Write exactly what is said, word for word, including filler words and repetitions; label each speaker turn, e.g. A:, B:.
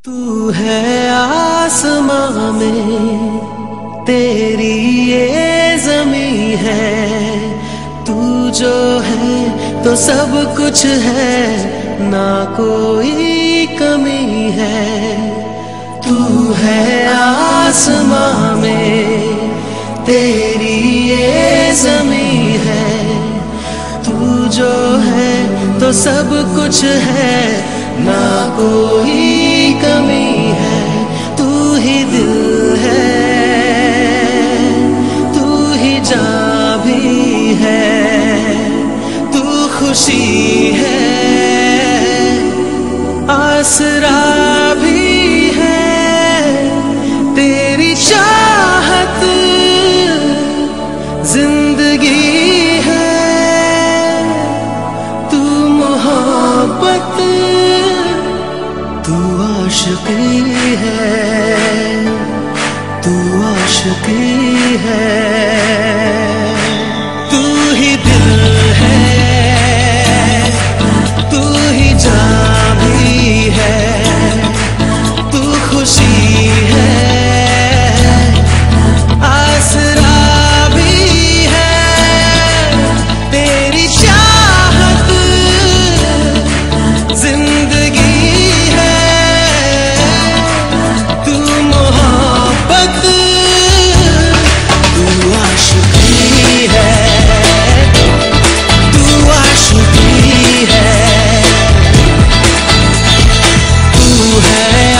A: तू है आसमां में, तेरी ये ज़मीं है। तू जो है तो सब कुछ है, ना कोई कमी है। तू है आसमां में, तेरी ये ज़मीं है। तू जो है तो सब कुछ है, ना कोई कमी है। तू ही दिल है, तू ही जान भी है। तू खुशी है, आसरा भी है। तेरी चाहत जिंदगी है। तू मोहब्बत, तू आशिकी है, तू आशिकी है। तू ही दिल है, तू ही जान भी है। तू खुशी है, आसरा भी है। तेरी चाहत जिंदगी है। तू मोहब्बत, तू आशिकी है, तू आशिकी है। तू है